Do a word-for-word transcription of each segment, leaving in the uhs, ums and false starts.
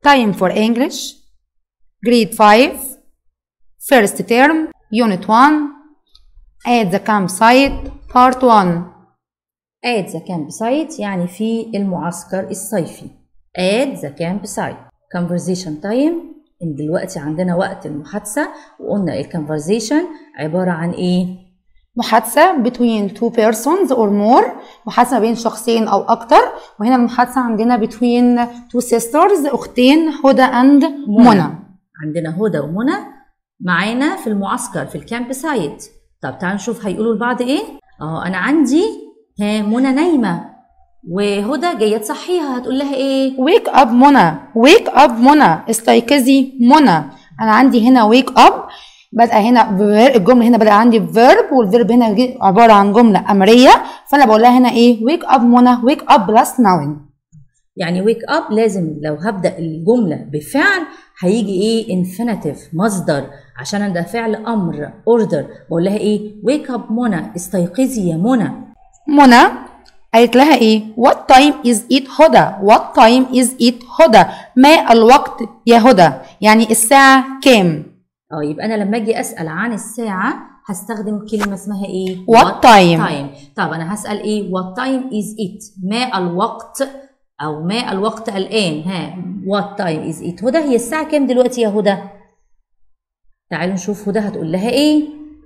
Time for English Grade five First term Unit one At the campsite Part one. At the campsite يعني في المعسكر الصيفي. At the campsite. Conversation time. دلوقتي عندنا وقت المحادثة، وقلنا الconversation عبارة عن إيه؟ محادثة between two persons or more، محادثة بين شخصين أو أكتر. وهنا المحادثة عندنا between two sisters، أختين هدى and منى. عندنا هدى ومنى معانا في المعسكر في الكامب سايت. طب تعالوا نشوف هيقولوا لبعض إيه؟ أه أنا عندي ها منى نايمة وهدى جاية تصحيها، هتقول لها إيه؟ wake up منى، wake up منى، استيقظي منى. أنا عندي هنا wake up بدأ هنا الجملة هنا بدأ عندي verb، والverb هنا عبارة عن جملة أمرية، فأنا بقول لها هنا إيه؟ wake up منى، wake up plus noun. يعني wake up لازم لو هبدأ الجملة بفعل هيجي إيه؟ infinitive مصدر، عشان ده فعل أمر order. بقول لها إيه؟ wake up منى، استيقظي يا منى. منى قالت لها إيه؟ what time is it هدى؟ what time is it هدى؟ ما الوقت يا هدى؟ يعني الساعة كام؟ اه يبقى انا لما اجي اسال عن الساعه هستخدم كلمه اسمها ايه؟ what time. time. طب انا هسال ايه؟ what time is it؟ ما الوقت او ما الوقت الان؟ ها what time is it هدى؟ هي الساعه كام دلوقتي يا هدى؟ تعالوا نشوف هدى هتقول لها ايه.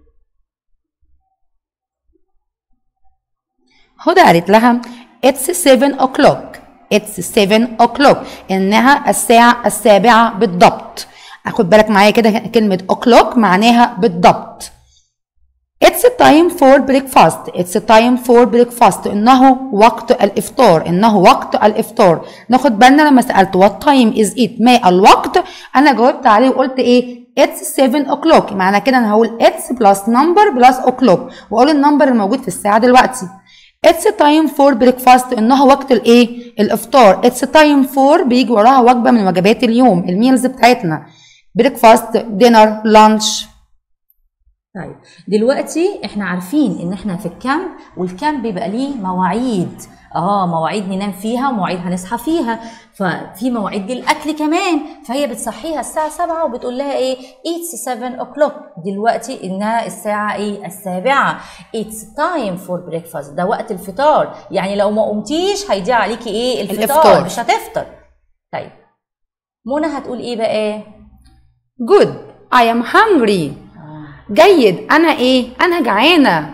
هدى قالت لها it's seven o'clock. it's seven o'clock انها الساعه السابعه بالضبط. اخد بالك معايا كده كلمة o'clock معناها بالضبط. It's time for breakfast. It's time for breakfast. إنه وقت الإفطار. إنه وقت الإفطار. ناخد بالنا لما سألت what time is it؟ ما الوقت؟ أنا جاوبت عليه وقلت إيه؟ It's seven o'clock. معنى كده أنا هقول it's plus number plus o'clock، وأقول النمبر الموجود في الساعة دلوقتي. It's time for breakfast. إنه وقت الإيه؟ الإفطار. It's time for بيجي وراها وجبة من وجبات اليوم، الميلز بتاعتنا. بريكفاست، دينر، لانش. طيب دلوقتي احنا عارفين ان احنا في الكامب، والكامب بيبقى ليه مواعيد. اه مواعيد ننام فيها ومواعيد هنصحى فيها، ففي مواعيد للاكل كمان. فهي بتصحيها الساعه سبعة وبتقول لها ايه؟ it's seven o'clock. دلوقتي انها الساعه ايه؟ السابعه. it's time for breakfast. ده وقت الفطار، يعني لو ما قمتيش هيضيع عليكي ايه؟ الفطار, الفطار. مش هتفطر. طيب منى هتقول ايه بقى؟ good I am hungry. آه. جيد أنا إيه؟ أنا جعانة.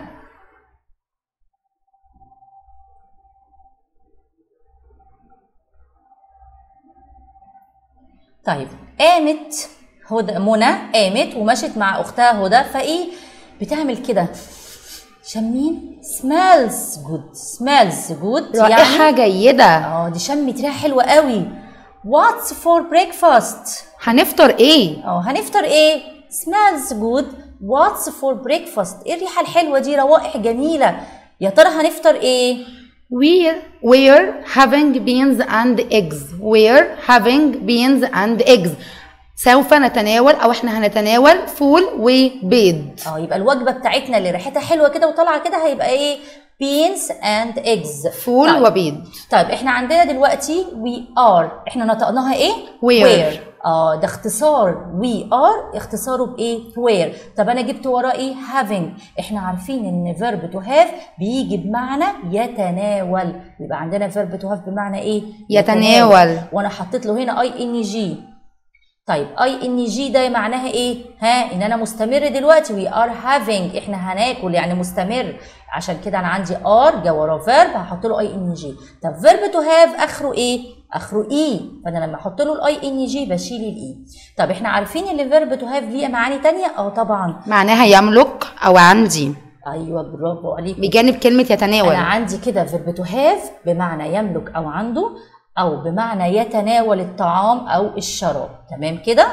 طيب قامت هدى منى قامت ومشت مع أختها هدى، فإيه بتعمل كده؟ شمين smells good. smells good رائحة يعني جيدة. اه دي شمت ريحة حلوة قوي. what's for breakfast؟ هنفطر ايه؟ اه هنفطر ايه؟ smells good what's for breakfast. ايه الريحة الحلوة دي؟ روائح جميلة. يا ترى هنفطر ايه؟ we're we're having beans and eggs. we're having beans and eggs. سوف نتناول او احنا هنتناول فول وبيض. اه يبقى الوجبة بتاعتنا اللي ريحتها حلوة كده وطالعة كده هيبقى ايه؟ beans and eggs. فول طيب. وبيض. طيب احنا عندنا دلوقتي we are، احنا نطقناها ايه؟ where. where. اه ده اختصار we are، اختصاره بايه؟ where. طب انا جبت وراه ايه؟ having. احنا عارفين ان verb to have بيجي بمعنى يتناول، يبقى عندنا verb to have بمعنى ايه؟ يتناول, يتناول. وانا حطيت له هنا ing. طيب ing ده معناها ايه؟ ها ان انا مستمر دلوقتي. we are having، احنا هناكل يعني مستمر، عشان كده انا عندي are جا وراه verb هحط له ing. طب verb to have اخره ايه؟ اخره اي، فانا لما احط له الاي ان جي بشيل الاي. طب احنا عارفين ان verb to have ليه معاني ثانيه؟ اه طبعا معناها يملك او عندي. ايوه برافو عليك. بجانب كلمه يتناول انا عندي كده verb to have بمعنى يملك او عنده، او بمعنى يتناول الطعام او الشراب. تمام كده؟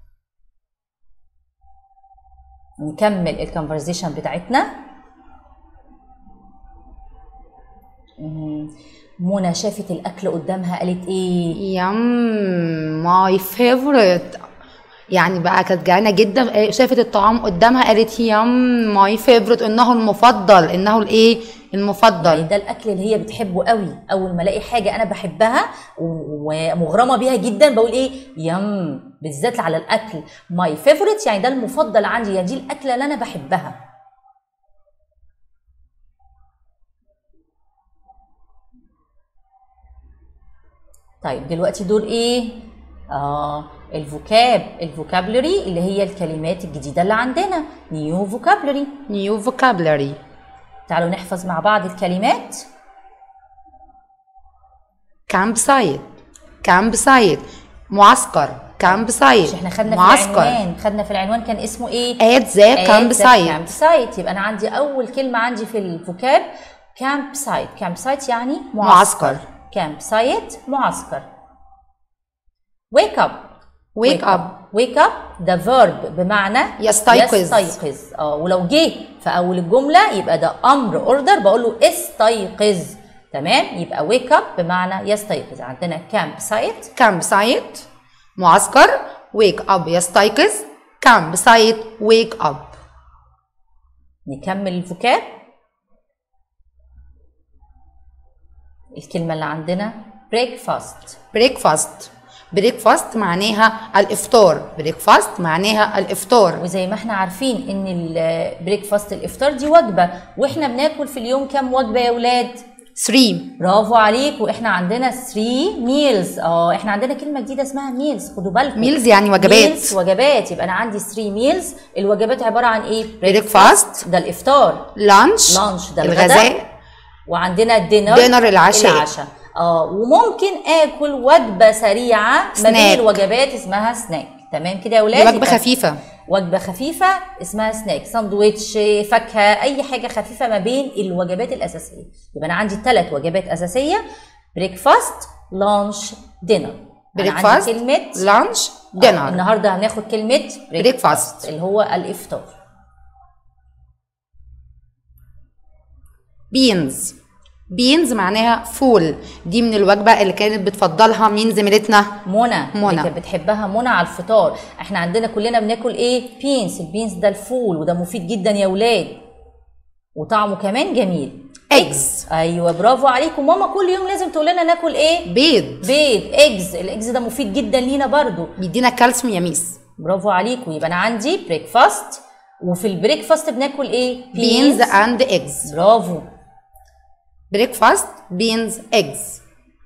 نكمل الكونفرزيشن بتاعتنا. منى شافت الاكل قدامها قالت ايه؟ يم ماي فيفورت. يعني بقى كانت جعانه جدا، شافت الطعام قدامها قالت يام ماي فيفورت، انه المفضل، انه الايه المفضل. يعني ده الاكل اللي هي بتحبه قوي. اول ما الاقي حاجه انا بحبها ومغرمه بيها جدا بقول ايه يام، بالذات على الاكل. ماي فيفورت يعني ده المفضل عندي، يعني دي الاكله اللي انا بحبها. طيب دلوقتي دور ايه؟ اه الفوكاب، الفوكابلري اللي هي الكلمات الجديده اللي عندنا. نيو فوكابلري، نيو فوكابلري. تعالوا نحفظ مع بعض الكلمات. كامب سايت، كامب سايت معسكر، كامب سايت. مش احنا خدنا معسكر. في العنوان، خدنا في العنوان كان اسمه ايه؟ at the كامب سايت. كامب سايت. يبقى انا عندي اول كلمه عندي في الفوكاب كامب سايت. كامب سايت يعني معسكر. كامب سايت معسكر. wake up، wake up. wake up ده verb بمعنى يستيقظ. يستيقظ. اه ولو جه في اول الجمله يبقى ده امر اوردر، بقول له استيقظ. تمام، يبقى wake up بمعنى يستيقظ. عندنا كامب سايت، كامب سايت معسكر. wake up يستيقظ. كامب سايت wake up. نكمل الفوكاب. الكلمه اللي عندنا breakfast. breakfast. بريكفاست معناها الافطار. بريكفاست معناها الافطار. وزي ما احنا عارفين ان البريكفاست الافطار دي وجبه، واحنا بناكل في اليوم كام وجبه يا ولاد؟ ثلاثة. برافو عليك. واحنا عندنا ثلاثة ميلز. اه احنا عندنا كلمه جديده اسمها ميلز، خدوا بالكم. ميلز يعني وجبات. ميلز وجبات. يبقى انا عندي ثلاثة ميلز. الوجبات عباره عن ايه؟ بريكفاست ده الافطار. لانش لانش ده الغداء. وعندنا دينر دينر العشاء. العشاء. اه وممكن اكل وجبه سريعه ما بين الوجبات اسمها سناك. تمام كده يا ولاد؟ وجبه خفيفه. وجبه خفيفه اسمها سناك، ساندويتش، فاكهه، اي حاجه خفيفه ما بين الوجبات الاساسيه. يبقى انا عندي ثلاث وجبات اساسيه: بريكفاست، لانش، دينر. بريكفاست، كلمه لانش، دينر. النهارده هناخد كلمه بريكفاست اللي هو الافطار. بينز. بينز معناها فول. دي من الوجبه اللي كانت بتفضلها مين زميلتنا؟ منى. منى كانت بتحبها منى على الفطار. احنا عندنا كلنا بناكل ايه؟ بينز. البينز ده الفول، وده مفيد جدا يا ولاد، وطعمه كمان جميل. ايجز. ايوه برافو عليكم. ماما كل يوم لازم تقول لنا ناكل ايه؟ بيض. بيض، ايجز. الايجز ده مفيد جدا لينا برضو، بيدينا كالسيوم يا ميس. برافو عليكم. يبقى انا عندي بريكفاست، وفي البريكفاست بناكل ايه؟ بينز اند ايجز. برافو. بريكفاست بينز ايجز.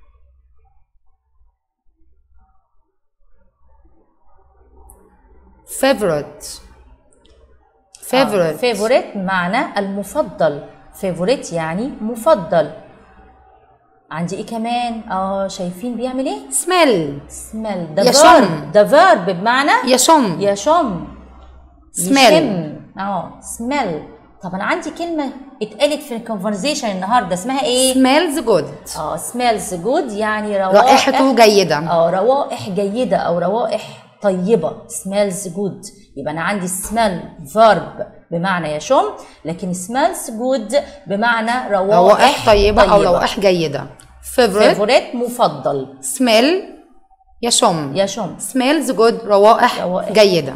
favorite. favorite. favorite معنى المفضل. favorite يعني مفضل. عندي ايه كمان؟ اه شايفين بيعمل ايه؟ smell. smell ده يشم. ده verb بمعنى يشم. يشم. smell. يشم. اه smell. طب انا عندي كلمه اتقالت في الكونفرزيشن النهارده اسمها ايه؟ smells good. اه smells good يعني روائح، رائحته جيده. اه روائح جيده او روائح طيبه. smells good. يبقى انا عندي smell verb بمعنى يشم، لكن smells good بمعنى روائح, روائح طيبه, طيبة او روائح جيده. favorite, favorite مفضل. smell يشم. يشم. smells good روائح, روائح جيده.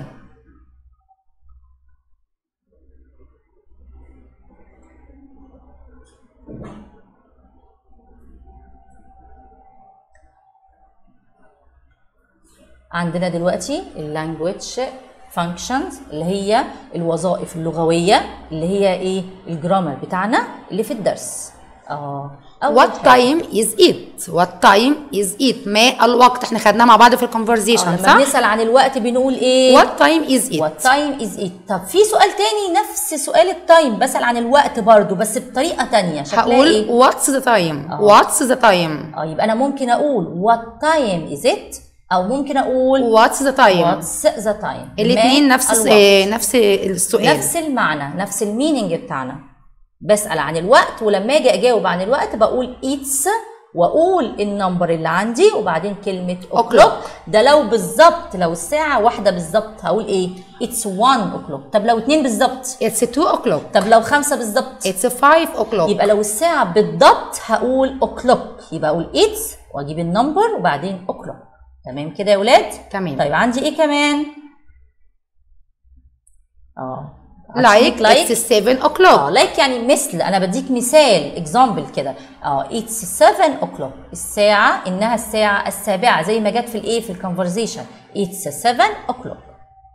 عندنا دلوقتي اللانجويج فانكشنز اللي هي الوظائف اللغويه اللي هي ايه؟ الجرامر بتاعنا اللي في الدرس. اه what time is it. what time is it ما الوقت. احنا خدناه مع بعض في الكونفرزيشن صح؟ لما بنسال عن الوقت بنقول ايه؟ what time is it. what time is it. طب في سؤال تاني نفس سؤال التايم، بسال عن الوقت برضو بس بطريقه تانية. هقول إيه؟ what's the time. أوه. what's the time. اه يبقى انا ممكن اقول what time is it، او ممكن اقول what's the time. what's the time. الاثنين نفس نفس السؤال، نفس المعنى، نفس المينينج بتاعنا. بسأل عن الوقت، ولما اجي اجاوب عن الوقت بقول it's، واقول النمبر اللي عندي وبعدين كلمه o'clock. ده لو بالظبط لو الساعه واحده بالظبط هقول ايه؟ it's one o'clock. طب لو اتنين بالظبط it's two o'clock. طب لو خمسه بالظبط it's five o'clock. يبقى لو الساعه بالضبط هقول o'clock، يبقى اقول it's واجيب النمبر وبعدين o'clock. تمام كده يا ولاد؟ تمام. طيب عندي ايه كمان؟ اه like like it's seven o'clock. اه like يعني مثل، انا بديك مثال اكزامبل كده. اه it's seven o'clock، الساعه انها الساعه السابعه زي ما جت في الايه في الكونفرزيشن it's seven o'clock.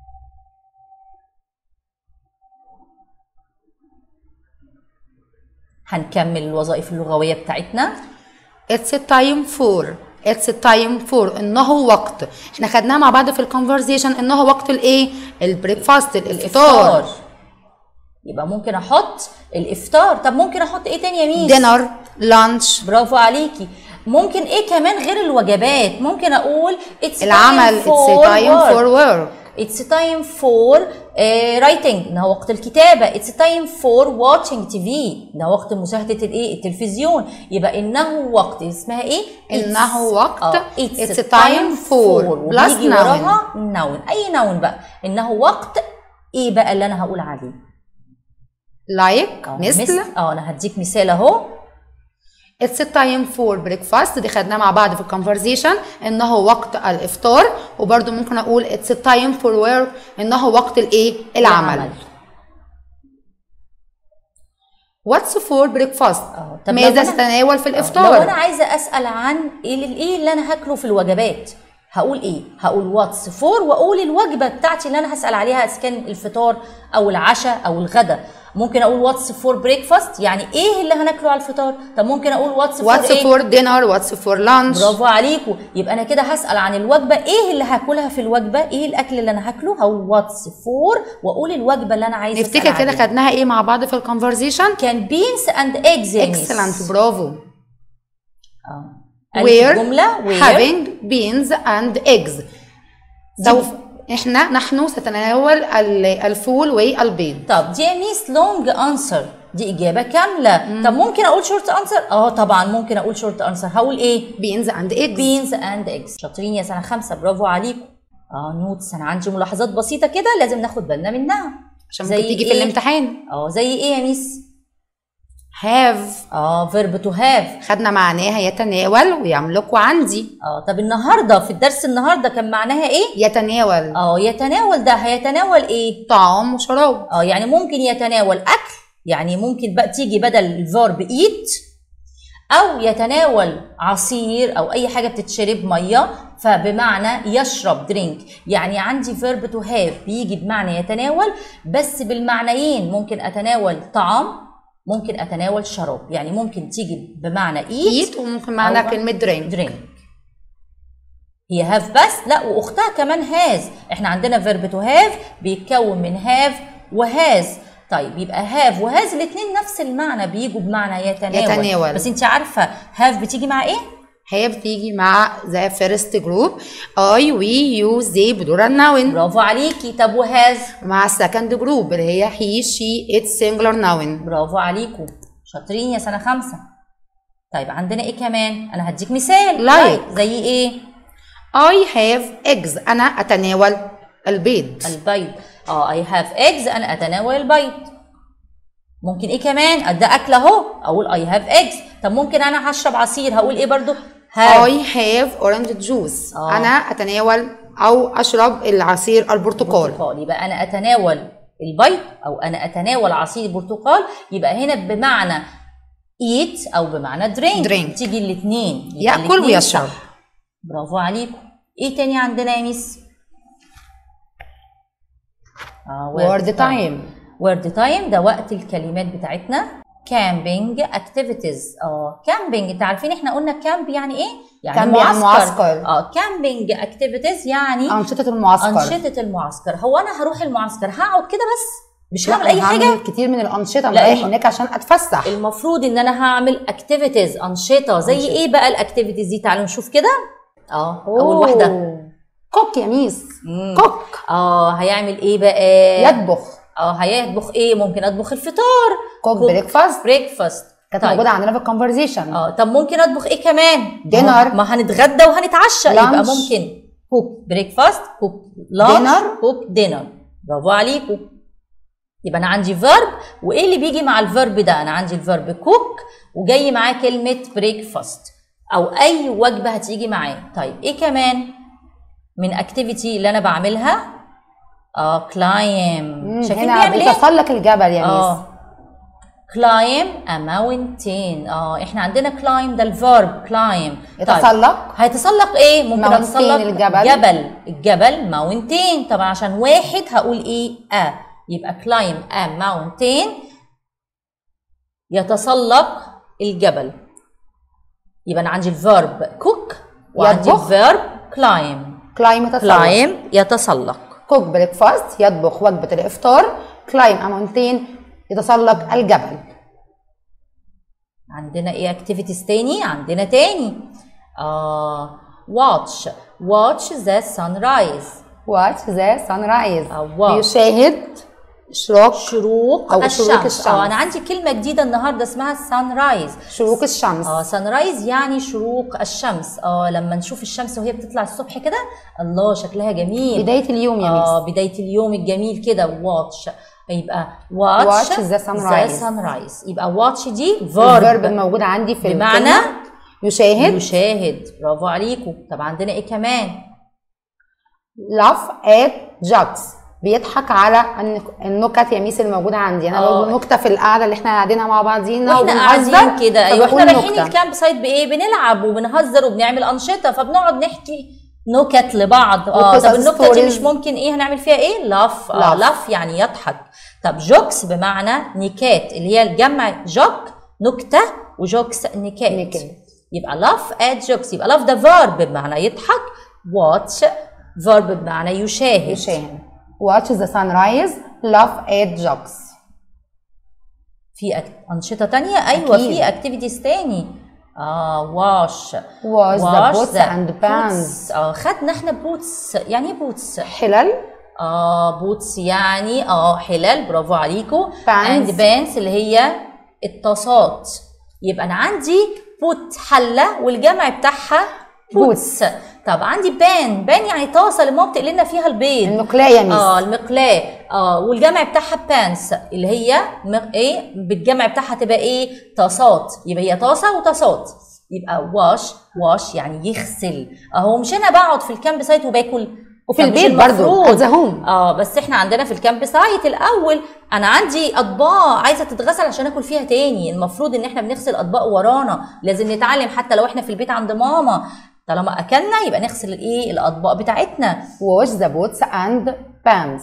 هنكمل الوظائف اللغويه بتاعتنا. it's time for it's time for انه وقت، احنا خدناها مع بعض في الكونفرزيشن انه وقت الايه البريكفاست الافطار. يبقى ممكن احط الافطار. طب ممكن احط ايه تاني يا ميس؟ dinner lunch. برافو عليكي. ممكن ايه كمان غير الوجبات؟ ممكن اقول it's العمل time for it's time work. for work. It's time for uh, writing، إنها وقت الكتابة. It's time for watching تي في، إنها وقت مشاهدة الإيه؟ التلفزيون. يبقى إنه وقت اسمها إيه؟ إنه وقت آه. it's, it's it's time for plus وبيجي وراها noun. أي noun بقى؟ إنه وقت إيه بقى اللي أنا هقول عليه؟ like آه. مثل. أه أنا هديك مثال أهو. It's time for breakfast، دي خدناها مع بعض في الكونفرزيشن انه وقت الافطار. وبرده ممكن اقول it's time for work انه وقت الايه العمل, العمل. What's for breakfast؟ ماذا تتناول في الافطار؟ لو انا عايزه اسال عن ايه الايه اللي انا هاكله في الوجبات هقول ايه؟ هقول واتس فور واقول الوجبه بتاعتي اللي انا هسال عليها اذا كان الفطار او العشاء او الغداء. ممكن اقول واتس فور بريكفاست، يعني ايه اللي هناكله على الفطار؟ طب ممكن اقول واتس فور واتس فور دينر، واتس فور لانش. برافو عليكم. يبقى انا كده هسال عن الوجبه، ايه اللي هاكلها في الوجبه؟ ايه الاكل اللي انا هاكله؟ هقول واتس فور واقول الوجبه اللي انا عايزه اسال عليها. نفتكر كده خدناها ايه مع بعض في الكونفرزيشن؟ كان بينز اند ايجز. اكسلنت، برافو. اه where جمله having beans and eggs. سوف احنا نحن سنتناول الفول والبيض. طب دي ميس لونج انسر، دي اجابه كامله. مم. طب ممكن اقول شورت انسر؟ اه طبعا ممكن اقول شورت انسر. هقول ايه؟ beans and eggs. beans and eggs. شاطرين يا سنه خمسه، برافو عليكم. اه نوتس، انا عندي ملاحظات بسيطه كده لازم ناخد بالنا منها عشان ممكن تيجي إيه؟ في الامتحان. اه زي ايه يا ميس؟ have. اه فيرب تو هاف، خدنا معناها يتناول ويملك وعندي. اه طب النهارده في الدرس النهارده كان معناها ايه؟ يتناول. اه يتناول ده هيتناول ايه؟ طعام وشراب. اه يعني ممكن يتناول اكل، يعني ممكن بقى تيجي بدل الفيرب ايت، او يتناول عصير او اي حاجه بتتشرب ميه فبمعنى يشرب درينك. يعني عندي فيرب تو هاف بيجي بمعنى يتناول بس بالمعنيين، ممكن اتناول طعام ممكن اتناول شراب. يعني ممكن تيجي بمعنى ايت, eat وممكن معنى كلمه درينك. درينك هي هاف بس؟ لا، واختها كمان هاز. احنا عندنا فيرب تو هاف بيتكون من هاف وهاز. طيب يبقى هاف وهاز الاثنين نفس المعنى، بيجوا بمعنى يتناول. يتناول. بس انت عارفه هاف بتيجي مع ايه؟ هي بتيجي مع ذا فيرست جروب اي وي يو زي بدور الناون. برافو عليكي. طب وهاز؟ مع السكند جروب اللي هي هي شي ات سنجلر ناون. برافو عليكم، شاطرين يا سنه خمسه. طيب عندنا ايه كمان؟ انا هديك مثال. لايك like. زي ايه؟ I have eggs، انا اتناول البيض. البيض. اه I have eggs، انا اتناول البيض. ممكن ايه كمان؟ ده اكل اهو، اقول I have eggs. طب ممكن انا هشرب عصير، هقول ايه برضو؟ have. I have orange juice. آه. انا اتناول او اشرب العصير البرتقال. برتقال. يبقى انا اتناول البيض او انا اتناول عصير البرتقال، يبقى هنا بمعنى eat او بمعنى drink, drink. تيجي الاثنين، ياكل ويشرب. برافو عليكم. ايه تاني عندنا يا ميس؟ آه word time. word time ده وقت الكلمات بتاعتنا. camping activities. اه camping، انت عارفين احنا قلنا كامب يعني ايه؟ يعني معسكر. معسكر. اه camping activities يعني انشطه المعسكر. انشطه المعسكر. هو انا هروح المعسكر هقعد كده بس مش هعمل اي حاجه؟ كتير من الانشطه، انا رايح هناك عشان اتفسح. المفروض ان انا هعمل activities، انشطه. زي أنشطة. ايه بقى الاكتيفيتيز دي؟ تعالوا نشوف كده. اه اول واحده كوك يا ميس. مم. كوك. اه هيعمل ايه بقى؟ يطبخ. اه هيطبخ ايه؟ ممكن اطبخ الفطار. كوك بريكفاست. بريكفاست كانت موجوده عندنا في الكونفرزيشن. اه طب ممكن اطبخ ايه كمان؟ دينر. ما هنتغدى وهنتعشى. لانش. يبقى ممكن كوك بريكفاست، كوك لانش، دينر، كوك دينر. برافو عليكم. يبقى انا عندي فيرب، وايه اللي بيجي مع الفيرب ده؟ انا عندي الفيرب كوك وجاي معاه كلمه بريكفاست او اي وجبه هتيجي معاه. طيب ايه كمان من اكتيفيتي اللي انا بعملها؟ اه climb. شايفين هنا بيعمل ايه؟ بيتسلق الجبل يا ميس. اه climb a mountain. اه احنا عندنا climb ده الفيرب climb. يتسلق. طيب. هيتسلق ايه؟ ممكن mountain اتسلق الجبل. جبل الجبل mountain. طبعا عشان واحد هقول ايه؟ a. يبقى climb a mountain يتسلق الجبل. يبقى انا عندي الفيرب cook وعندي الفيرب climb. climb يتسلق. climb يتسلق. cook breakfast يطبخ وجبة الإفطار. climb a mountain يتسلق الجبل. عندنا ايه activities تاني؟ عندنا تاني آه watch watch the sunrise. watch the sunrise. آه يشاهد شروق شروق أو الشمس. شروق الشمس. اه انا عندي كلمة جديدة النهاردة اسمها sunrise. شروق الشمس. اه sunrise يعني شروق الشمس. اه لما نشوف الشمس وهي بتطلع الصبح كده الله شكلها جميل. بداية اليوم يا ميس. اه بداية اليوم الجميل كده watch. يبقى watch, watch the sunrise. the sunrise. يبقى watch دي verb. الفيرب الموجود عندي في بمعنى يشاهد. يشاهد. برافو عليكم. طب عندنا ايه كمان؟ laugh at jokes بيضحك على النكت يا ميس الموجوده عندي. انا بقول نكته في القعده اللي احنا قاعدينها مع بعضينا واحنا قاعدين كده. ايوه احنا رايحين الكامب سايت بايه؟ بنلعب وبنهزر وبنعمل انشطه فبنقعد نحكي نكت لبعض. اه طب النكته دي مش ممكن ايه هنعمل فيها ايه؟ لاف. اه لاف يعني يضحك. طب جوكس بمعنى نكات اللي هي الجمع جوك نكته وجوكس نكات. نكات. يبقى لاف ات جوكس. يبقى لاف ده فيرب بمعنى يضحك. واتش فيرب بمعنى يشاهد. يشاهد. watch the sunrise laugh at jokes. في أنشطة تانية؟ أيوة أكيد. في activities تاني. اه wash wash the boots and pants. اه خدنا احنا بوتس. يعني ايه بوتس؟ حلل. اه بوتس يعني اه حلل. برافو عليكم. pants. and pants اللي هي الطاسات. يبقى أنا عندي بوت حلة والجمع بتاعها بوتس. طب عندي بان. بان يعني طاسه اللي ماما بتقلي لنا فيها البيض. المقلاة يا ميس. اه المقلاة. اه والجمع بتاعها بانس اللي هي مق... ايه بالجمع بتاعها تبقى ايه؟ طاسات. يبقى هي طاسه وطاسات. يبقى واش واش يعني يغسل. اهو مش انا بقعد في الكامب سايت وباكل وفي البيت برضه اتزهوم. اه بس احنا عندنا في الكامب سايت الاول انا عندي اطباق عايزه تتغسل عشان اكل فيها تاني. المفروض ان احنا بنغسل اطباق ورانا. لازم نتعلم حتى لو احنا في البيت عند ماما طالما اكلنا يبقى نغسل الايه الاطباق بتاعتنا. wash the boots and pans.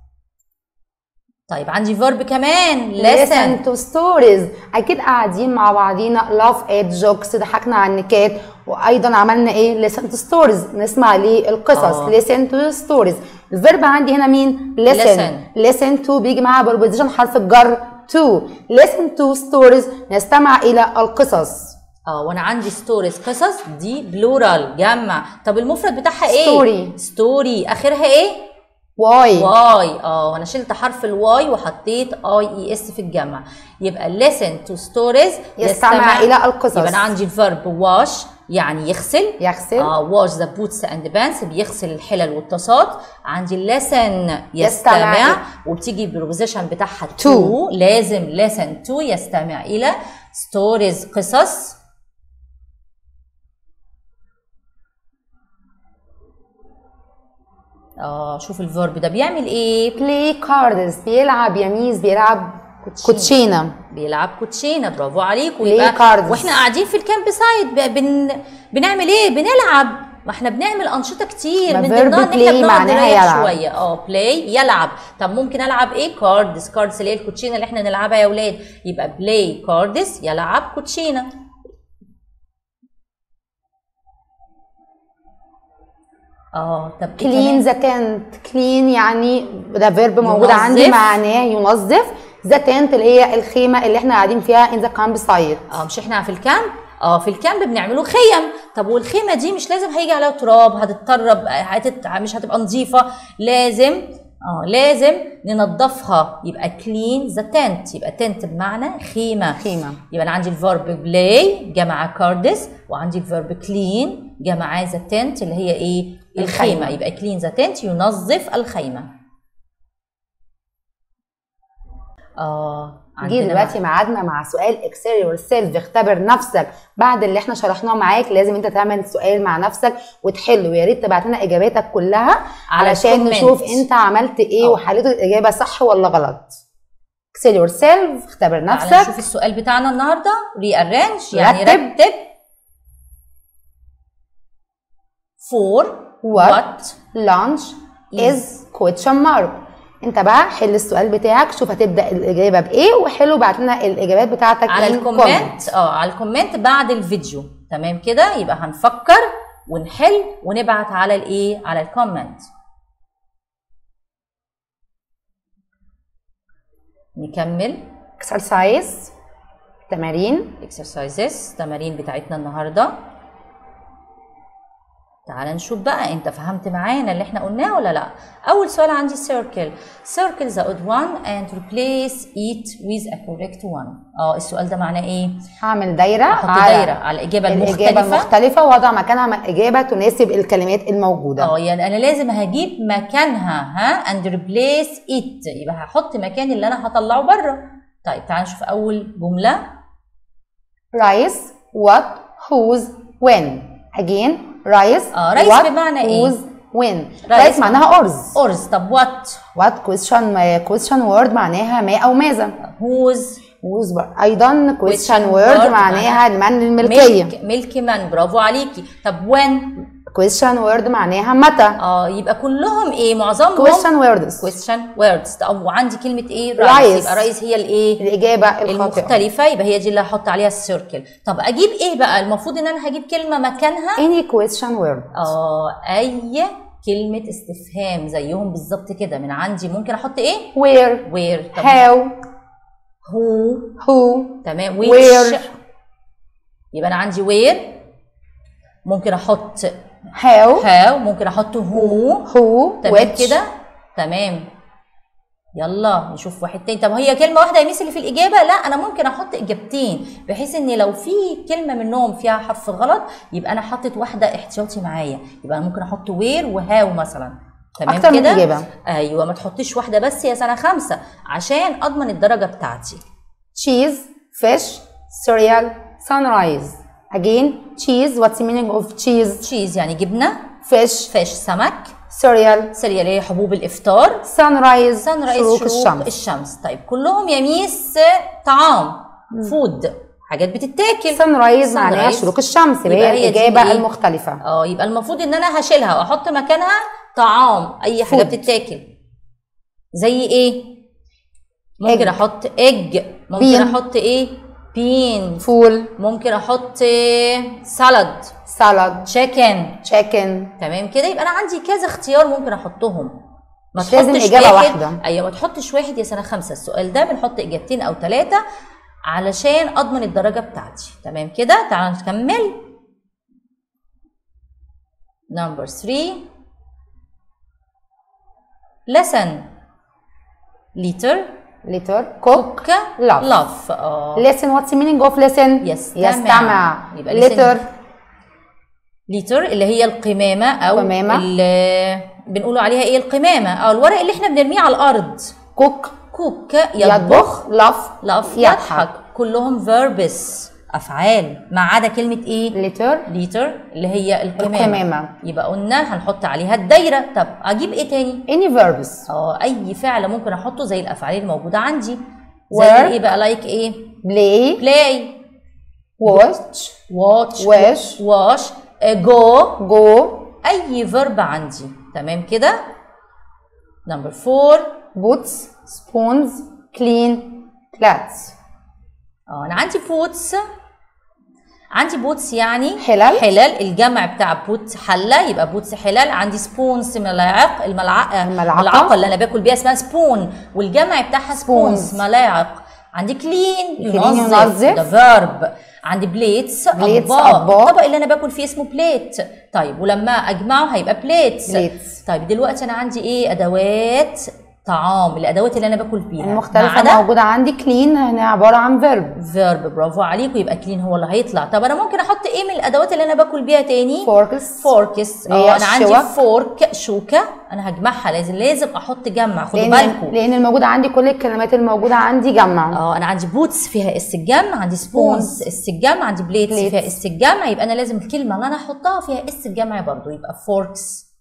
طيب عندي فيرب كمان listen, listen to stories. اكيد قاعدين مع بعضينا laugh at jokes ضحكنا على النكات وايضا عملنا ايه؟ listen to stories نسمع ليه القصص. أوه. listen to stories. الفيرب عندي هنا مين؟ listen. listen, listen to بيجي معاها preposition حرف الجر to. listen to stories نستمع الى القصص. اه وانا عندي ستوريز قصص دي بلورال جمع. طب المفرد بتاعها ايه؟ ستوري. ستوري اخرها ايه؟ واي. واي. اه وانا شلت حرف الواي وحطيت اي اي اس في الجمع. يبقى listen to stories يستمع, يستمع الى القصص. يبقى انا عندي الفيرب واش يعني يغسل. يغسل. اه واش ذا بوتس اند بانس بيغسل الحلل والطاسات. عندي listen يستمع, يستمع. وبتيجي بالبوزيشن بتاعها to. لازم listen to يستمع الى stories قصص. اه شوف الفيرب ده بيعمل ايه؟ play cards بيلعب يا ميس. بيلعب كوتشينه. بيلعب كوتشينه. برافو عليكم. play cards. واحنا قاعدين في الكامب سايت بن... بنعمل ايه؟ بنلعب. ما احنا بنعمل انشطه كتير من ضمنها ان احنا بنقعد نريح شويه. اه بلاي يلعب. طب ممكن العب ايه؟ كاردز. كاردز اللي هي الكوتشينه اللي احنا نلعبها يا اولاد. يبقى بلاي كاردز يلعب كوتشينه. اه طب كلين ذا تنت. كلين يعني ده فيرب موجود عندي معناه ينظف. ذا تنت اللي هي الخيمه اللي احنا قاعدين فيها ان ذا كامب سايت. اه مش احنا في الكامب؟ اه في الكامب بنعملوا خيم. طب والخيمه دي مش لازم هيجي عليها تراب هتتطرب هتت... مش هتبقى نظيفه. لازم اه لازم ننظفها. يبقى كلين ذا تنت. يبقى تنت بمعنى خيمه. خيمه. يبقى انا عندي الفيرب بلاي جمع كاردس وعندي الفيرب كلين جمع ذا تنت اللي هي ايه؟ الخيمه. الخيمة. يبقى كلين ذا تنت ينظف الخيمه. اه جه دلوقتي ميعادنا مع سؤال اكسل يور سيلف. اختبر نفسك بعد اللي احنا شرحناه معاك. لازم انت تعمل سؤال مع نفسك وتحله، ويا ريت تبعت لنا اجاباتك كلها علشان نشوف انت عملت ايه أوه. وحليت الاجابه صح ولا غلط. اكسل يور سيلف، اختبر نفسك. نشوف السؤال بتاعنا النهارده. ري ارانج يعني رتب, رتب. for what lunch is question mark. انت بقى حل السؤال بتاعك، شوف هتبدا الاجابه بايه وحلو، بعت لنا الاجابات بتاعتك على الكومنت. اه على الكومنت بعد الفيديو. تمام كده، يبقى هنفكر ونحل ونبعت على الايه، على الكومنت. نكمل اكسرسايز تمارين. اكسرسايزز تمارين بتاعتنا النهارده. تعال نشوف بقى انت فهمت معانا اللي احنا قلناه ولا لا. اول سؤال عندي circle circle the odd one and replace it with a correct one. اه السؤال ده معناه ايه؟ هعمل دايره، احط دايره على الاجابه المختلفه الاجابه المختلفه واضع مكانها اجابه تناسب الكلمات الموجوده. اه يعني انا لازم هجيب مكانها ها and replace it، يبقى هحط مكان اللي انا هطلعه بره. طيب تعال نشوف اول جمله. rice what whose when. again رايس. اه رايس بمعنى ايه؟ وين. رايس معناها أرز. أرز. طب وات؟ وات كويشن كويشن وورد معناها ما أو ماذا. هوز. هوز أيضا كويشن وورد معناها المن الملكية. ملك ملك من، برافو عليكي. طب وين؟ كويشن وورد معناها متى. اه يبقى كلهم ايه؟ معظمهم كويشن ووردز. كويشن ووردز. طب وعندي كلمة ايه؟ رايس. يبقى رايس هي الايه؟ الإجابة الخاطئة المختلفة، يبقى هي دي اللي هحط عليها السيركل. طب أجيب ايه بقى؟ المفروض إن أنا هجيب كلمة مكانها any question word. اه أي كلمة استفهام زيهم بالظبط كده. من عندي ممكن أحط ايه؟ where where. how who who. تمام. which. where. يبقى أنا عندي where، ممكن أحط how how، ممكن أحط who who تمام كده. تمام. يلا نشوف واحد تاني. طب هي كلمة واحدة يا ميس اللي في الإجابة؟ لا، أنا ممكن أحط إجابتين بحيث إن لو في كلمة منهم فيها حرف غلط يبقى أنا حطيت واحدة احتياطي معايا. يبقى أنا ممكن أحط وير وهاو مثلا. تمام أكتر كده؟ من إجابة. أيوه، ما تحطيش واحدة بس يا سنة خمسة عشان أضمن الدرجة بتاعتي. cheese fish cereal sunrise. again cheese what's the meaning of cheese؟ cheese يعني جبنة. fish fish سمك. cereal cereal هي حبوب الإفطار. sunrise sunrise شروق الشمس. الشمس. طيب كلهم يا ميس طعام فود، حاجات بتتاكل. sunrise معناها شروق الشمس، يبقى هي الإجابة المختلفة. اه يبقى المفروض إن أنا هشيلها وأحط مكانها طعام، أي حاجة بتتاكل. زي إيه؟ ممكن egg. أحط egg. ممكن bean. أحط إيه؟ bean. فول. ممكن أحط salad. salad. chicken. chicken. تمام كده. يبقى أنا عندي كذا اختيار ممكن أحطهم. ما مش لازم إجابة واحدة. أيوة ما تحطش واحد يا سنة خمسة. السؤال ده بنحط إجابتين أو ثلاثة علشان أضمن الدرجة بتاعتي. تمام كده. تعالوا نكمل. نمبر ثلاثة. lesson liter liter cook love love. اه listen what's the meaning of listen؟ يستمع. يستمع. يبقى liter liter اللي هي القمامة أو قمامة. اللي بنقولوا عليها ايه؟ القمامة أو الورق اللي احنا بنرميه على الأرض. cook cook يطبخ. love love يضحك. كلهم verbs أفعال ما عدا كلمة ايه؟ liter liter اللي هي القمامة. القمامة. يبقى قلنا هنحط عليها الدايرة. طب أجيب ايه تاني؟ any verbs. اه أي فعل ممكن أحطه زي الأفعال الموجودة عندي. زي ايه بقى؟ لايك like ايه؟ play play watch watch wash wash go go. أي verb عندي. تمام كده. نمبر فور. boots spoons clean plates. اه أنا عندي boots. عندي بوتس يعني حلل. حلل. الجمع بتاع بوت حله، يبقى بوتس حلل. عندي سبونز ملاعق. الملعقه الملعقه اللي انا باكل بيها اسمها سبون والجمع بتاعها سبونز ملاعق. عندي كلين ينظف ده فيرب. عندي بليتس اطباق. الطبق اللي انا باكل فيه اسمه بليت. طيب ولما اجمعه هيبقى بليتس. بليتس. طيب دلوقتي انا عندي ايه؟ ادوات طعام، الادوات اللي انا باكل بيها. المختلفه موجوده عندي كلين هنا عباره عن فيرب. فيرب برافو عليكم، يبقى كلين هو اللي هيطلع. طب انا ممكن احط ايه من الادوات اللي انا باكل بيها تاني؟ فوركس. فوركس اه انا عندي فورك شوكه، انا هجمعها، لازم لازم احط جمع، خدوا بالكم لان الموجوده عندي كل الكلمات الموجوده عندي جمع. اه انا عندي بوتس فيها اس الجمع، عندي سبونز اس الجمع، عندي بليتس فيها اس الجمع، يبقى انا لازم الكلمه اللي انا احطها فيها اس الجمع برضو، يبقى فوركس.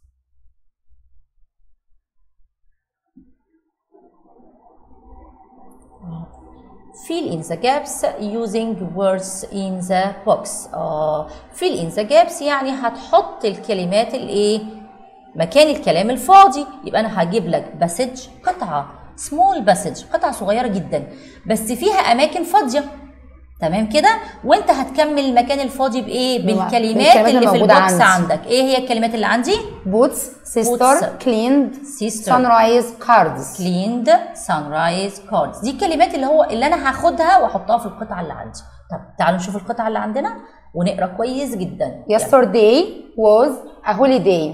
fill in the gaps using words in the box. اه fill in the gaps يعني هتحط الكلمات الايه مكان الكلام الفاضي. يبقى انا هجيب لك باسج، قطعه سمول باسج، قطعه صغيره جدا بس فيها اماكن فاضيه، تمام كده، وانت هتكمل المكان الفاضي بايه؟ بالكلمات اللي في البوكس عندك. ايه هي الكلمات اللي عندي؟ بوتس، سيستر، كليند، سانرايز، كاردز. كليند، سانرايز، كاردز، دي الكلمات اللي هو اللي انا هاخدها واحطها في القطعه اللي عندي. طب تعالوا نشوف القطعه اللي عندنا ونقرا كويس جدا. yesterday was a holiday.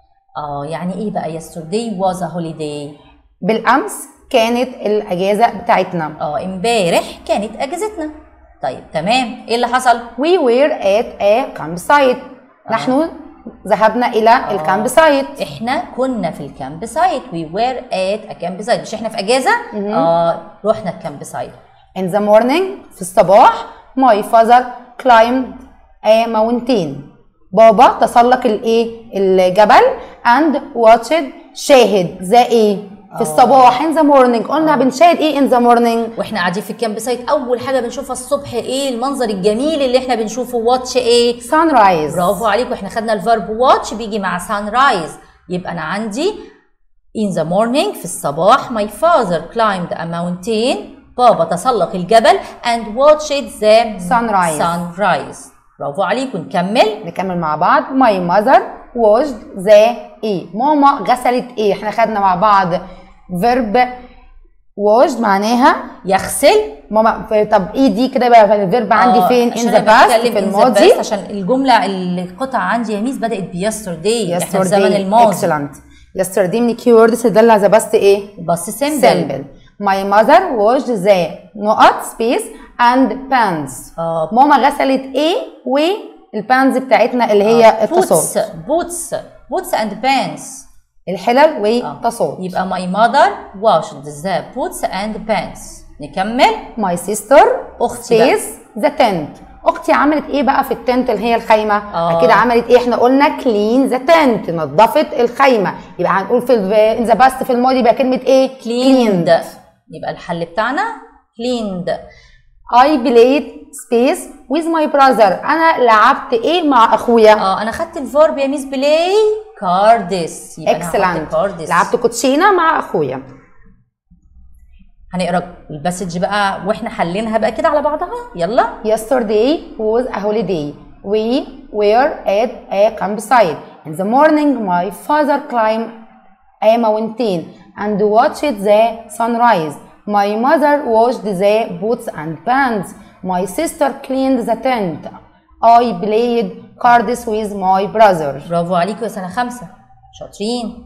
اه يعني ايه بقى yesterday was a holiday؟ بالامس كانت الاجازه بتاعتنا. اه امبارح كانت اجازتنا. طيب تمام، ايه اللي حصل؟ we were at a campsite. آه. نحن ذهبنا الى آه. الكامب سايت. احنا كنا في الكامب سايت. we were at a campsite، مش احنا في اجازه؟ اه رحنا الكامب سايت. in the morning في الصباح my father climbed a mountain. بابا تسلق الايه؟ الجبل and watched شاهد ذا ايه؟ في الصباح in the morning. قلنا بنشاهد ايه in the morning؟ واحنا قاعدين في الكامب سايت اول حاجه بنشوفها الصبح ايه؟ المنظر الجميل اللي احنا بنشوفه. واتش ايه؟ sunrise. برافو عليكم، احنا خدنا الفيرب واتش بيجي مع sunrise. يبقى انا عندي in the morning في الصباح my father climbed a mountain. بابا تسلق الجبل and watched the sunrise. sunrise. برافو عليكم. نكمل نكمل مع بعض. my mother washed the ايه؟ ماما غسلت ايه؟ احنا خدنا مع بعض فيرب washed معناها يغسل. ماما طب ايه دي كده بقى الفيرب عندي فين؟ in the past في الماضي، عشان الجمله القطعه عندي يا ميس بدات ب yesterday، احنا في زمن الماضي. excellent. yesterday من الكي ووردز تدل على باست ايه؟ باست سيمبل. my mother washed the نقط space and pans. آه. ماما غسلت ايه والبانز بتاعتنا اللي هي آه. التصاد. بوتس بوتس اند بانز، الحلل والتصاد. آه. يبقى my mother washed the boots and pants. نكمل. my sister اختي the tent. اختي عملت ايه بقى في التنت اللي هي الخيمه؟ آه. اكيد عملت ايه؟ احنا قلنا clean the tent، نظفت الخيمه. يبقى هنقول في in the past في الماضي يبقى كلمه ايه؟ cleaned. يبقى الحل بتاعنا cleaned. I played space with my brother. انا لعبت ايه مع اخويا؟ اه انا خدت الفيرب يا ميس بلاي كاردس. اكسلنت. لعبت كوتشينه مع اخويا. هنقرا الباسج بقى واحنا حلينها بقى كده على بعضها. يلا. yesterday was a holiday. we were at a campsite. in the morning my father climbed a mountain and watched the sunrise. my mother washed the pots and pans. my sister cleaned the tent. I played cards with my brother. برافو عليكم يا سنة خمسة، شاطرين.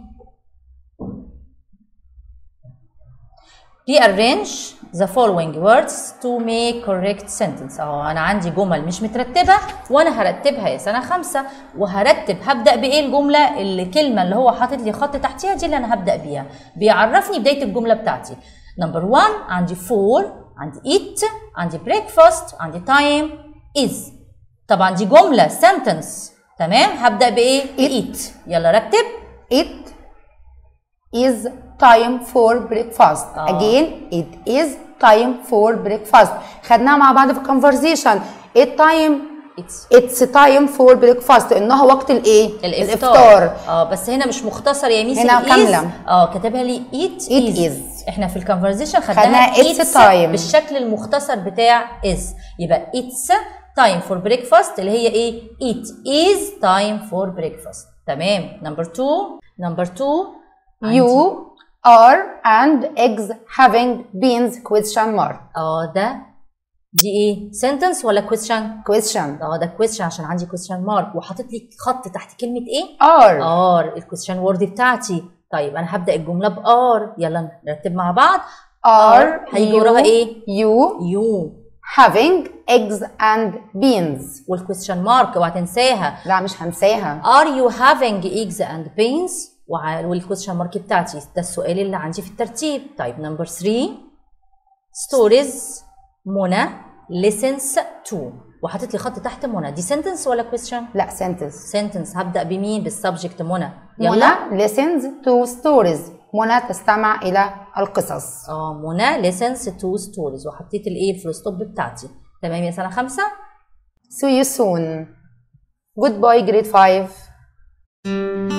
rearrange the following words to make correct sentence. اه انا عندي جمل مش مترتبه وانا هرتبها يا سنه خمسه، وهرتب هبدا بايه الجمله، الكلمه اللي هو حاطط لي خط تحتيها دي اللي انا هبدا بيها، بيعرفني بدايه الجمله بتاعتي. نمبر واحد عندي فور، عندي eat، عندي breakfast، عندي time، is. طبعا دي جمله sentence، تمام. هبدا بايه؟ eat. يلا رتب. it is time for breakfast. آه. again it is time for breakfast. خدناها مع بعض في conversation. it time it's, it's time for breakfast. انها وقت الايه؟ الافطار. اه بس هنا مش مختصر يا ميس، هنا كامله. اه كاتبها لي eat, it is. is. احنا في الكونفرزيشن خدناها it's time بالشكل المختصر بتاع is. يبقى it's time for breakfast اللي هي ايه؟ it is time for breakfast. تمام. نمبر two نمبر two you are and eggs having beans question mark. اه ده دي ايه؟ sentence ولا question؟ question. اه ده question عشان عندي question mark وحاطط لي خط تحت كلمة ايه؟ are. are الquestion word بتاعتي. طيب انا هبدا الجمله بار، يلا نرتب مع بعض. are هيجي وراها ايه؟ you يو having eggs and beans. والكويستشن مارك اوعى تنساها. لا مش هنساها. are you having eggs and beans والكويستشن مارك بتاعتي، ده السؤال اللي عندي في الترتيب. طيب نمبر ثلاثة ستوريز منى listens to وحطيت لي خط تحت منى، دي sentence ولا question؟ لا sentence. sentence. هبدأ بمين؟ بالسبجكت منى. يلا. منى listens to stories. منى تستمع إلى القصص. اه منى listens to stories وحطيت الايه الفول ستوب بتاعتي. تمام يا سنة خمسة. See you soon. Goodbye grade five.